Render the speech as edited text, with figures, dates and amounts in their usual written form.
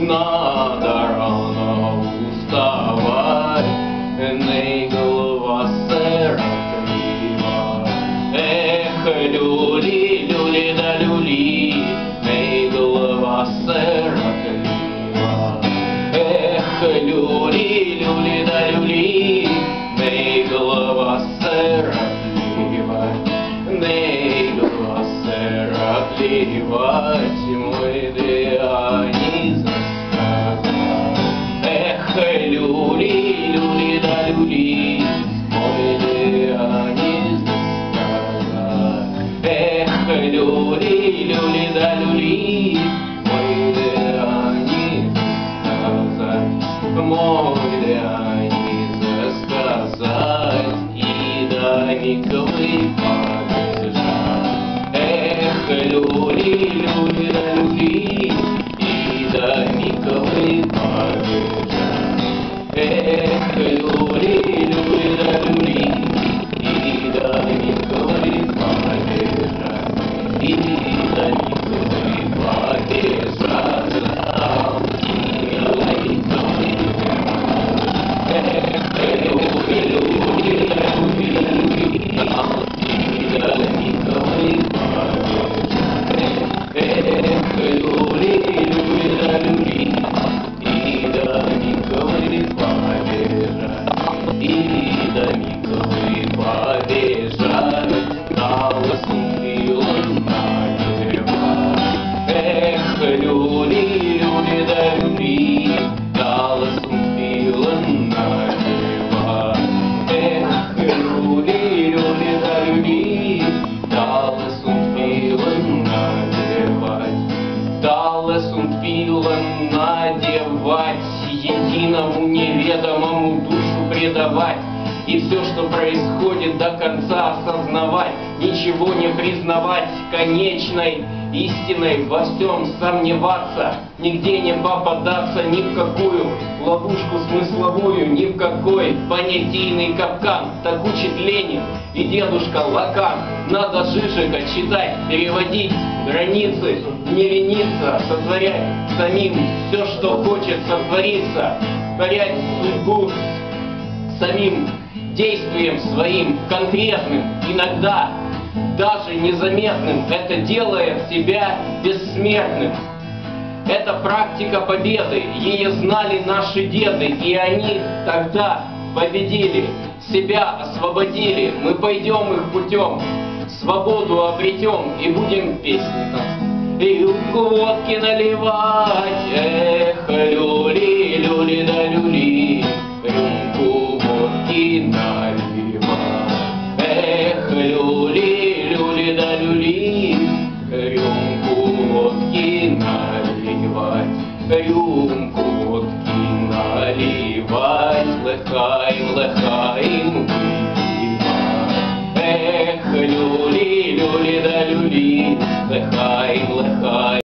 надо рано уставать, не голова сороклива. Эх, люли, люли да люли, не голова сороклива. Эх, люли, люли да люли, не голова сороклива. Не голова сороклива, мой дианизм сказал. Эх, люли, люли да люли, мой дианизм сказал. Эх, люли, люли да люли, мой дианизм сказал. Мой дианизм сказать, и домиковый побежал. Эх, люли, люли да люли, и домиковый побежал. Эх, люли, люли да люли, и домиковый побежал. И домиковый побежал. Люли, люли да люли, далась умпила налево. Эх, люли, люли да люли, далась умпила надевать. Далась умпила надевать, единому неведомому душу предавать. И все, что происходит, до конца осознавать, ничего не признавать конечной истиной, во всем сомневаться, нигде не попадаться ни в какую ловушку смысловую, ни в какой понятийный капкан. Так учит Ленин и дедушка Лакан. Надо Жижика читать, переводить границы, не лениться, сотворять самим все, что хочет сотвориться, творять судьбу самим действием своим конкретным, иногда даже незаметным. Это делает тебя бессмертным. Это практика победы. Ее знали наши деды, и они тогда победили, себя освободили. Мы пойдем их путем, свободу обретем и будем песни там. И водки наливать, эх, люли, люли да люли, рюмку водки наливать. Эх, люли, люли да люли, рюмку водки наливать. Рюмку водки наливать, лихаем, лихаем, выпивать. Эх, люли, люли да люли, лихаем, лихаем.